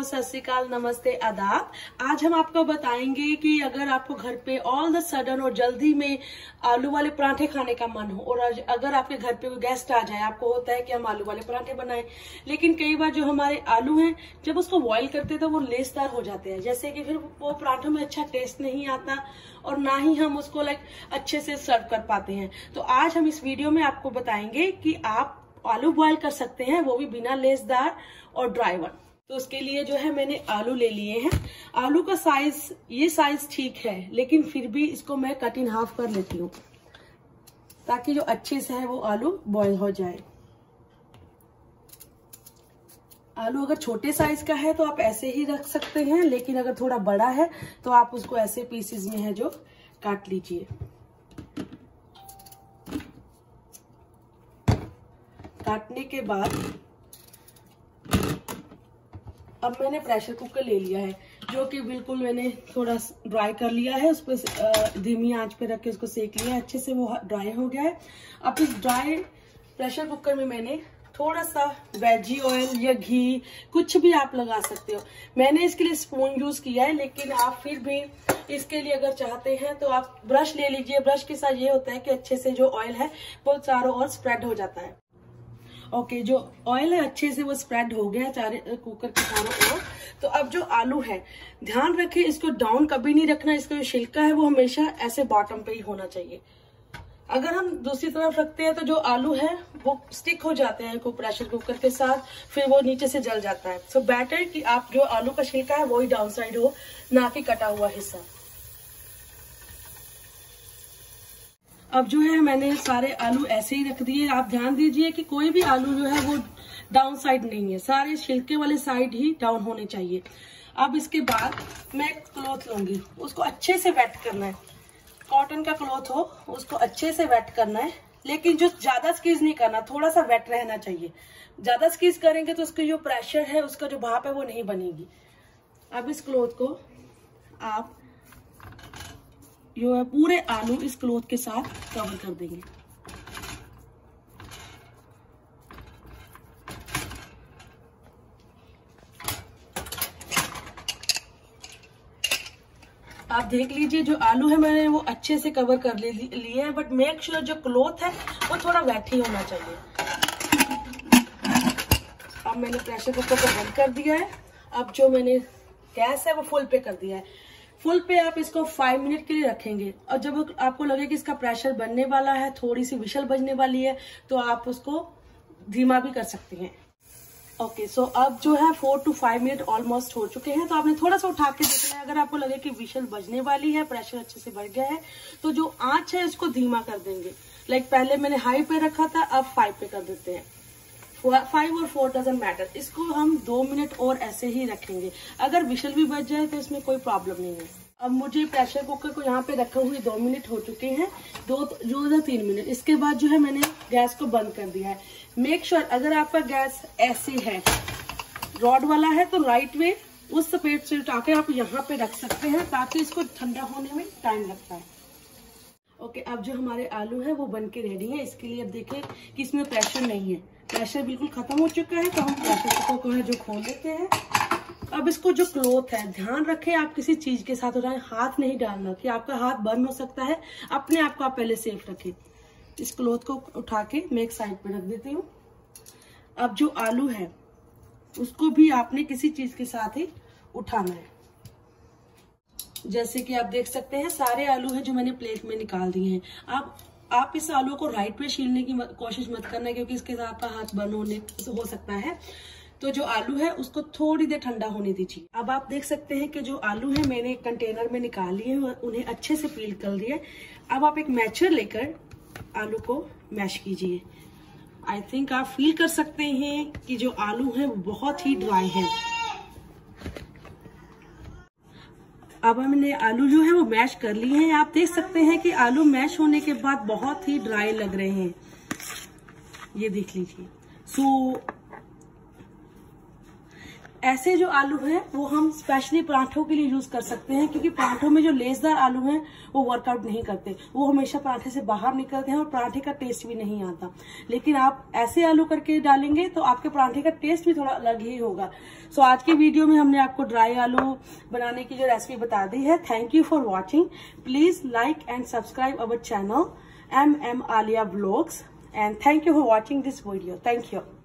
सत श्री अकाल, नमस्ते, आदाब। आज हम आपको बताएंगे कि अगर आपको घर पे ऑल द सडन और जल्दी में आलू वाले पराठे खाने का मन हो और अगर आपके घर पे कोई गेस्ट आ जाए, आपको होता है कि हम आलू वाले पराठे बनाएं, लेकिन कई बार जो हमारे आलू हैं जब उसको बॉईल करते हैं तो वो लेसदार हो जाते हैं, जैसे कि फिर वो पराठों में अच्छा टेस्ट नहीं आता और ना ही हम उसको अच्छे से सर्व कर पाते हैं। तो आज हम इस वीडियो में आपको बताएंगे कि आप आलू बॉईल कर सकते हैं, वो भी बिना लेसदार और ड्राई वन। तो उसके लिए जो है मैंने आलू ले लिए हैं। आलू का साइज, ये साइज ठीक है, लेकिन फिर भी इसको मैं कट इन हाफ कर लेती हूँ ताकि जो अच्छे से है वो आलू बॉईल हो जाए। आलू अगर छोटे साइज का है तो आप ऐसे ही रख सकते हैं, लेकिन अगर थोड़ा बड़ा है तो आप उसको ऐसे पीसेस में है जो काट लीजिए। काटने के बाद अब मैंने प्रेशर कुकर ले लिया है, जो कि बिल्कुल मैंने थोड़ा ड्राई कर लिया है। उस पर धीमी आंच पे रख के उसको सेक लिया है, अच्छे से वो ड्राई हो गया है। अब इस ड्राई प्रेशर कुकर में मैंने थोड़ा सा वेजी ऑयल या घी, कुछ भी आप लगा सकते हो। मैंने इसके लिए स्पून यूज किया है, लेकिन आप फिर भी इसके लिए अगर चाहते हैं तो आप ब्रश ले लीजिए। ब्रश के साथ ये होता है कि अच्छे से जो ऑयल है वो चारों ओर स्प्रेड हो जाता है। ओके, जो ऑयल है अच्छे से वो स्प्रेड हो गया चारे कुकर के चारों ओर। तो अब जो आलू है, ध्यान रखें इसको डाउन कभी नहीं रखना। इसका जो छिलका है वो हमेशा ऐसे बॉटम पे ही होना चाहिए। अगर हम दूसरी तरफ रखते हैं तो जो आलू है वो स्टिक हो जाते हैं प्रेशर कुकर के साथ, फिर वो नीचे से जल जाता है। सो बेटर कि आप जो आलू का छिलका है वो ही डाउन साइड हो, ना कि कटा हुआ हिस्सा। अब जो है मैंने सारे आलू ऐसे ही रख दिए। आप ध्यान दीजिए कि कोई भी आलू जो है वो डाउन साइड नहीं है, सारे छिलके वाले साइड ही डाउन होने चाहिए। अब इसके बाद मैं एक क्लॉथ लूंगी, उसको अच्छे से वेट करना है। कॉटन का क्लॉथ हो, उसको अच्छे से वेट करना है, लेकिन जो ज्यादा स्क्वीज नहीं करना, थोड़ा सा वेट रहना चाहिए। ज्यादा स्क्वीज करेंगे तो उसका जो प्रेशर है, उसका जो भाप है वो नहीं बनेगी। अब इस क्लॉथ को आप जो है पूरे आलू इस क्लॉथ के साथ कवर कर देंगे। आप देख लीजिए जो आलू है मैंने वो अच्छे से कवर कर लिए है, बट मेक श्योर जो क्लॉथ है वो थोड़ा वेट ही होना चाहिए। अब मैंने प्रेशर कुकर को बंद कर दिया है। अब जो मैंने गैस है वो फुल पे कर दिया है। फुल पे आप इसको 5 मिनट के लिए रखेंगे, और जब आपको लगे कि इसका प्रेशर बनने वाला है, थोड़ी सी विशल बजने वाली है, तो आप उसको धीमा भी कर सकती हैं। ओके, सो अब जो है 4 to 5 मिनट ऑलमोस्ट हो चुके हैं। तो आपने थोड़ा सा उठा के देखना है, अगर आपको लगे कि विशल बजने वाली है, प्रेशर अच्छे से बढ़ गया है, तो जो आंच है इसको धीमा कर देंगे। पहले मैंने हाई पे रखा था, अब 5 पे कर देते हैं। 5 और 4 डजंट मैटर। इसको हम 2 मिनट और ऐसे ही रखेंगे। अगर विशल भी बच जाए तो इसमें कोई प्रॉब्लम नहीं है। अब मुझे प्रेशर कुकर को यहाँ पे रखे हुए 2 मिनट हो चुके हैं, 3 मिनट। इसके बाद जो है मैंने गैस को बंद कर दिया है। मेक श्योर अगर आपका गैस ऐसे है, रॉड वाला है, तो राइट वे उस सपेट से उठा के आप यहाँ पे रख सकते हैं, ताकि इसको ठंडा होने में टाइम लगता है। ओके, अब जो हमारे आलू है वो बन के रेडी है। इसके लिए अब देखें कि इसमें प्रेशर नहीं है, प्रेशर बिल्कुल खत्म हो चुका है। तो हम प्रेशर कुकर को है जो खोल देते हैं। अब इसको जो क्लॉथ है, ध्यान रखें आप किसी चीज के साथ उठाएं, हाथ नहीं डालना कि आपका हाथ बर्न हो सकता है। अपने आप को आप पहले सेफ रखें। इस क्लॉथ को उठा के मैं एक साइड पे रख देती हूँ। अब जो आलू है उसको भी आपने किसी चीज के साथ ही उठाना है। जैसे कि आप देख सकते हैं सारे आलू हैं जो मैंने प्लेट में निकाल दिए हैं। आप इस आलू को राइट पे छीलने की कोशिश मत करना, क्योंकि इसके साथ आपका हाथ बर्न हो सकता है। तो जो आलू है उसको थोड़ी देर ठंडा होने दीजिए। अब आप देख सकते हैं कि जो आलू है मैंने एक कंटेनर में निकाल लिए हैं, उन्हें अच्छे से पील कर लिए। अब आप एक मैशर लेकर आलू को मैश कीजिए। आई थिंक आप फील कर सकते हैं कि जो आलू है वो बहुत ही ड्राई है। अब हमने आलू जो है वो मैश कर लिए हैं। आप देख सकते हैं कि आलू मैश होने के बाद बहुत ही ड्राई लग रहे हैं, ये देख लीजिए। सो ऐसे जो आलू हैं वो हम स्पेशली पराठों के लिए यूज कर सकते हैं, क्योंकि पराठों में जो लेसदार आलू हैं वो वर्कआउट नहीं करते, वो हमेशा पराठे से बाहर निकलते हैं और पराठे का टेस्ट भी नहीं आता। लेकिन आप ऐसे आलू करके डालेंगे तो आपके पराठे का टेस्ट भी थोड़ा अलग ही होगा। सो आज की वीडियो में हमने आपको ड्राई आलू बनाने की जो रेसिपी बता दी है। Thank you for watching. Please like and subscribe our channel MM Alia Vlogs, and thank you for watching this video. Thank you.